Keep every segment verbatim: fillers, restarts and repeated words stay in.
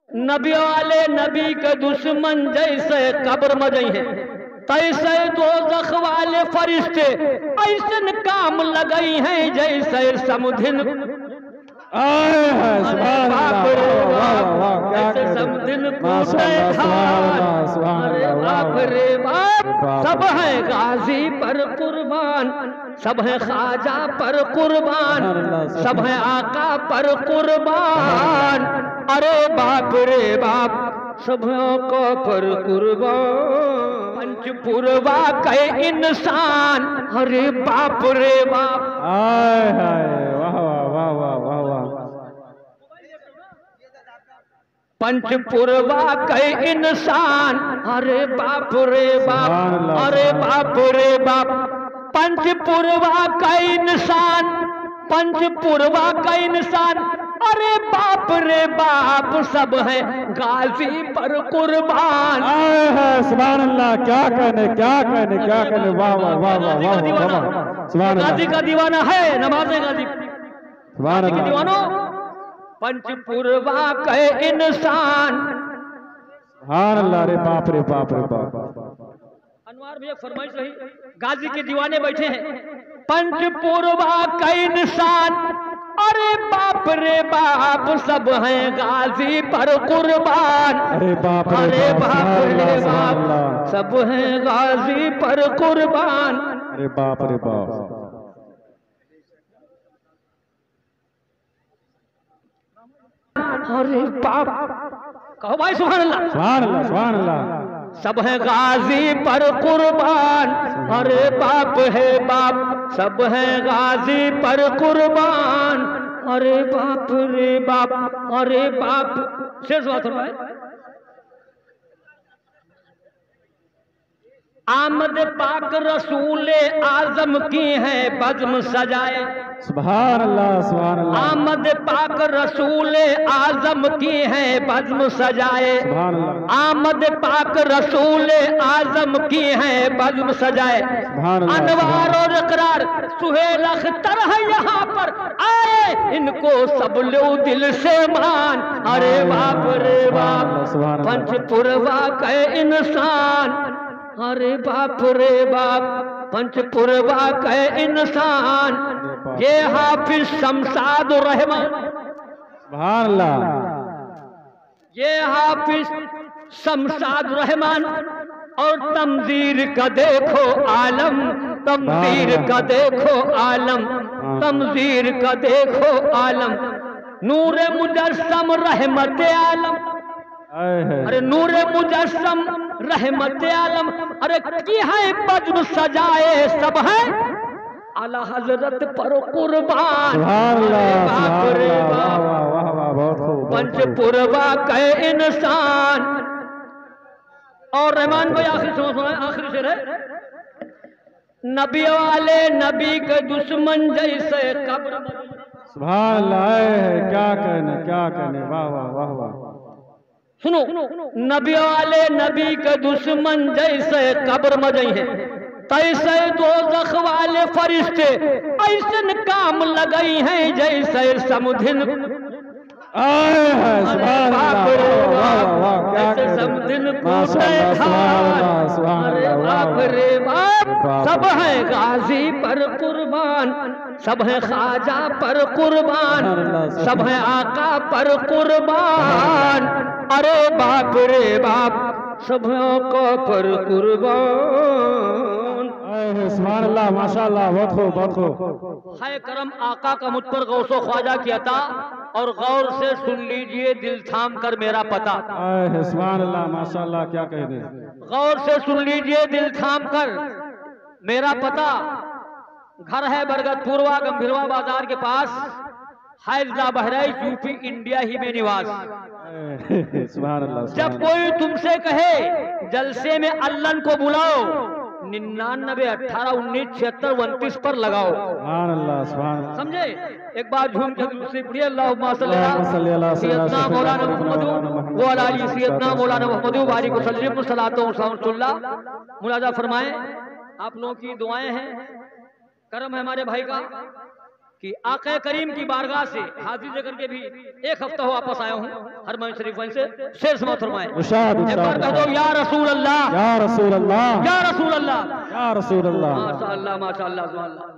नबी वाले नबी के दुश्मन जैसे कब्र में जई है, तैसे दोज़ख वाले फरिश्ते ऐसे काम लगई हैं जैसे समुद्र। बाप रे बाप, ऐसे समुद्र कूटे धार। अरे बाप रे बाप, सब है गाजी पर कुर्बान, सब है ख्वाजा पर कुर्बान, सब है आका पर कुर्बान। अरे बाप रे बाप, सब है आका पर कुर्बान। पंचपुरवा के इंसान, अरे बाप रे बाप। आय हाय, वाह वाह वाह वाह वाह। पंचपुरवा के इंसान, अरे बाप रे बाप, अरे बाप रे बाप। पंचपुरवा का इंसान, पंचपुरवा का इंसान, अरे बाप रे बाप, सब है गाजी पर कुर्बान। सुभान अल्लाह, क्या कहने क्या कहने क्या कहने, वाह वाह वाह वाह वाह। सुभान अल्लाह, गाजी का दीवाना है, नमाज गाजी सुभान अल्लाह। दीवानो पंचपुरवा के इंसान। सुभान अल्लाह, रे बाप रे बाप रे बाप। अनवार भैया फरमाइश रही, गाजी के दीवाने बैठे हैं। पंचपुरवा का इंसान, अरे बाप रे बाप, सब हैं गाजी पर कुर्बान। अरे बाप अरे बाप रे बाप, सब हैं गाजी पर कुर्बान। अरे बाप रे बाप। अरे बाप, कहो भाई सुभान अल्लाह। सुभान अल्लाह सुभान अल्लाह। सब है गाजी पर कुर्बान, अरे बाप है बाप, सब है गाजी पर कुर्बान। अरे बाप रे बाप, अरे बाप। शेष बात है, आमद पाक रसूल आजम की है बज़्म सजाए। सुभान अल्लाह सुभान अल्लाह। आमद पाक रसूल आजम की है बज़्म सजाए। सुभान अल्लाह। आमद पाक रसूल आजम की है बज़्म सजाए। अनवार और इकरार सुहेल अख्तर है यहाँ पर आए, इनको सब लो दिल से मान। अरे बाप रे बाप, पंचपुरवा के इंसान, अरे बाप रे बाप, पंचपुरवा के इंसान। ये हाफिज शमशाद रहमान, सुभान अल्लाह। ये हाफिज शमशाद रहमान। और तमजीर का देखो आलम, तमजीर का देखो आलम, तमजीर का देखो आलम। नूरे मुजस्सम रहमत आलम, अरे नूरे मुजस्सम रहमत आलम। अरे की है बज़्म सजाए, सब है आला हजरत पर कुर्बान। बाप रे बाप, पंचपुरवा के इंसान। और रहमान भाई आखिरी सुना, आखिरी शेर है, नबी वाले नबी के दुश्मन जैसे कब्र। सुभान अल्लाह, क्या कहने क्या कहने, वाह वाह वाह वाह। सुनो, नबी वाले नबी के दुश्मन जैसे कब्र में गई है, तैसे दोज़ख वाले फरिश्ते ऐसे काम लगई हैं जैसे समुद्र। बाप रे बाप, जैसे समुद्र कूटे धार। अरे बाप रे बाप, सब है गाजी पर कुर्बान, सब है ख्वाजा पर कुर्बान, सब है आका पर कुर्बान। अरे बाप रे बाप, सब है आका पर कुर्बान। सुभान अल्लाह, माशाअल्लाह, बहुत खूब बहुत खूब। है करम आका का मुझ पर गौसो ख्वाजा किया था, और गौर से सुन लीजिए दिल थाम कर मेरा पता। सुभान अल्लाह, माशाअल्लाह, क्या कह दे। गौर से सुन लीजिए दिल थाम कर मेरा पता। घर है बरगदपुरवा गंभीरवा बाजार के पास, है जिला बहराइच यूपी इंडिया ही में निवास। सुभान अल्लाह। जब कोई तुमसे कहे जलसे में अल्लाह को बुलाओ, निन्यानबे अठारह उन्नीस छिहत्तर उनतीस पर लगाओ। सुभान अल्लाह सुभान अल्लाह। समझे? एक बार झूम के दूसरी पढ़िए, अल्लाहुम्मा सल्ली अला सय्यदना मौलाना मुहम्मद व अला आलि सय्यदना मौलाना मुहम्मद व बारिक वसल्लम सलातो व सलामुल्लाह। मुलाजा फरमाएं, आप लोगों की दुआएं हैं, करम है हमारे भाई का। कि आक़ा करीम की बारगाह से हाजिर लेकर के भी एक हफ्ता हो वापस आया हूँ हरमैन शरीफ वहीं से शेर समात फरमाए। इरशाद, एक बार कह दो या रसूल अल्लाह, या रसूल अल्लाह, या रसूल अल्लाह, या रसूल अल्लाह। माशाअल्लाह माशाअल्लाह सुभान अल्लाह।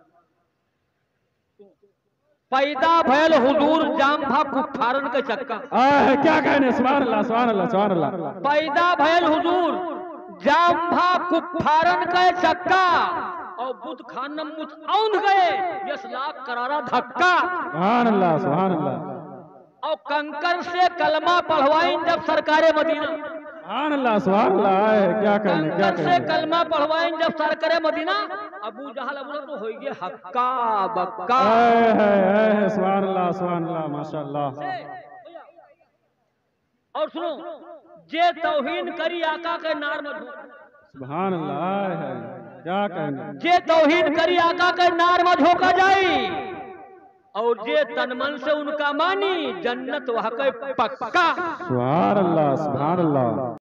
पैदा भयल हुजूर जाम भा कुफारन के चक्का। आह, क्या कहने, सुभान अल्लाह सुभान अल्लाह सुभान अल्लाह। पैदा भयल हुजूर जाम भा कुफारन के चक्का और बुद्ध खानम मुझ औंध गए यस लाख करारा धक्का। सुभान अल्लाह सुभान अल्लाह। और कंकर से कलमा पढ़वाइन जब सरकारे मदीना। सुभान अल्लाह सुभान अल्लाह। आह, क्या कहने, क्या कंकर से कहने। कलमा पढ़वाइन जब सरकारे मदीना अबू जहल अबू तो हो गए हक्का बक्का। आह, आह, सुभान अल्लाह सुभान अल्लाह माशाअल्लाह। और सुनो जे तौहीन करी आका के नार मत हो। सुभान अल्लाह। आह, क्या कहने। जे तौहीन करी आका के नार में झोंका जाई और जे तन मन से उनका मानी जन्नत वह के पक्का। सुभान अल्लाह सुभान अल्लाह।